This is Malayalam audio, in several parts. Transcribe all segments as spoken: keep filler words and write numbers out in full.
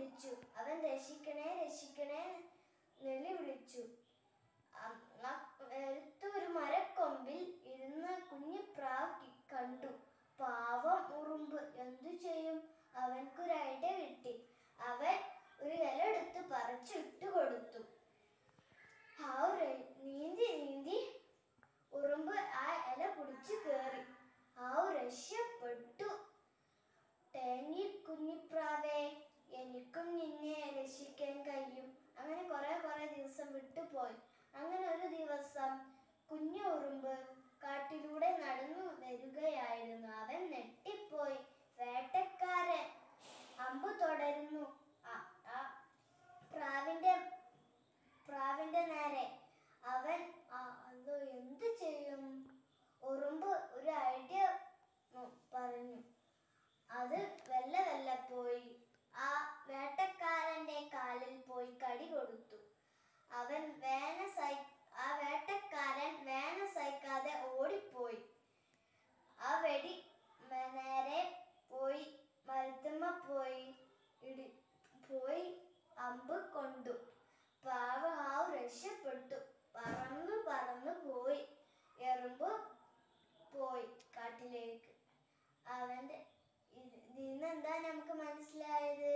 വിളിച്ചു. അവൻ രക്ഷിക്കണേ രക്ഷിക്കണേ നെല്ലി വിളിച്ചു. അടുത്തൊരു മരക്കൊമ്പിൽ ഇരുന്ന് കുഞ്ഞു പ്രാവ് കണ്ടു. പാവം ഉറുമ്പ് എന്തു ചെയ്യും? അവൻക്കൊരു ഐഡിയ കിട്ടി. അവൻ ഒരു ഇല എടുത്ത് പറിച്ചിട്ട് കൊടുത്തു. നീന്തി നീന്തി ഉറുമ്പ് ആ ഇല പിടിച്ചു കയറി. ഹാവ് രക്ഷപ്പെട്ടു. തേങ്ങി കുഞ്ഞിപ്രാവേ, എനിക്കും നിന്നെ രക്ഷിക്കാൻ കഴിയും. അങ്ങനെ കുറെ കുറെ ദിവസം വിട്ടുപോയി. അങ്ങനെ ഒരു ദിവസം കുഞ്ഞു ഉറുമ്പ് കാട്ടിലൂടെ നടന്നു വരികയായിരുന്നു. അവൻ ഞെട്ടിപ്പോയി. വേട്ടക്കാരൻ അമ്പ് തുടരുന്നു പ്രാവിന്റെ പ്രാവിന്റെ നേരെ. അവൻ അതോ എന്തു ചെയ്യും? ഉറുമ്പ് ഒരു ഐഡിയ പറഞ്ഞു. അത് വെല്ല വെല്ല പോയി ആ വേട്ടക്കാരന്റെ കാലിൽ പോയി കടി കൊടുത്തു. അവൻ വേന സഹി ആ വേട്ടക്കാരൻ വേന സഹിക്കാതെ ഓടിപ്പോയി. ആ വെടി നേരെ പോയി മരത്തുമ്മ പോയി ഇടി പോയി അമ്പ് കൊണ്ടു. പ്രാവ് ഹാവ് രക്ഷപ്പെട്ടു. പറന്നു പറന്നു പോയി. എറുമ്പ് പോയി കാട്ടിലേക്ക്. അവന്റെ ഇതിന്നെന്താ നമുക്ക് മനസ്സിലായത്?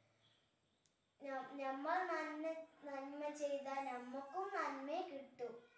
നമ്മൾ നന്മ നന്മ ചെയ്താൽ നമുക്കും നന്മ കിട്ടും.